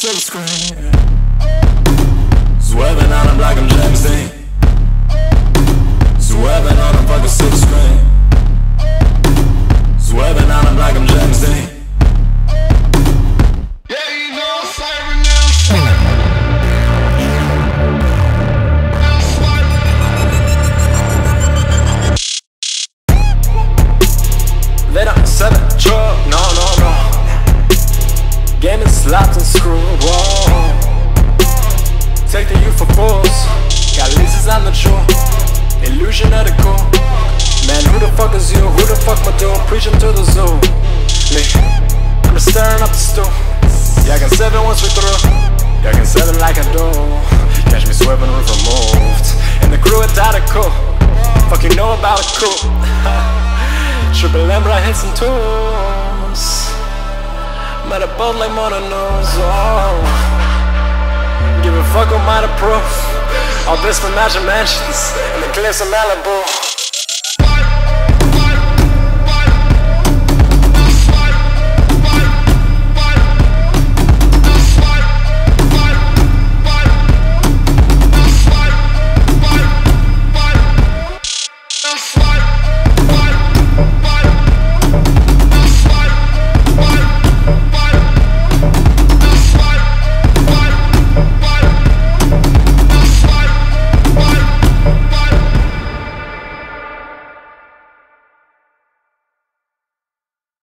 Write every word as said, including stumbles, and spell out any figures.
silver screen. Swerving on them like I'm James Dean. Swerving on them fucking silver screen. Swerving on them like I'm James Dean. Yeah, you know I'm swerving now. They don't seven truck, no, no, no. Game is slapped and screwed, whoa. Take the youth for fools. Got leases on the jaw. Illusion at the core. Man, who the fuck is you? Who the fuck my dude? Preaching to the zoo. Me, I'm just staring up the stool. Yeah, I can seven once we through. Yeah, I can seven like I do. Catch me swerving roof removed. And the crew at the cool. Fuck you know about a cool. Triple M, but I hit some tunes. Met a boat like Mona knows, oh. Give a fuck who might approve. All this for Magic Mansions and the cliffs of Malibu.